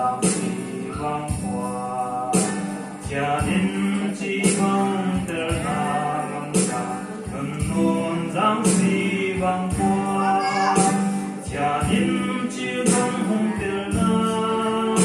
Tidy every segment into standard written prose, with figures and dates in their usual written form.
让希望花，家人期望的那梦想，能让希望花，家人期望的那，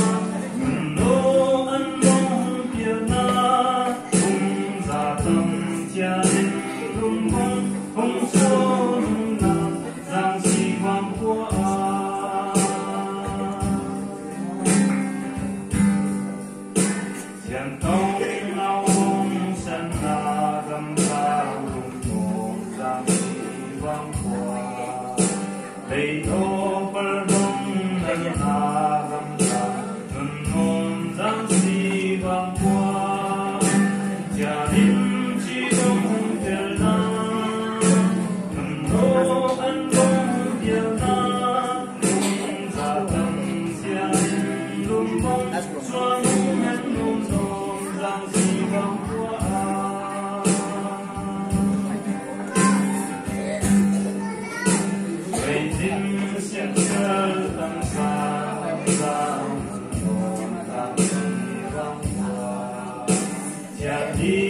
能梦的那，红纱灯家人龙梦红说那，让希望花。Yang tông lao bông sân na gầm bao lùng bông giang si vang qua đầy thô bờ bông đầy na gầm ba nôn nôn giang si vang qua gia đình chỉ bông tiêu na nôn nôn ăn bông tiêu na bông ra tâm gia đình lùng bông xoa nung ăn nung让希望花，北京现在灯上让希望花，家里。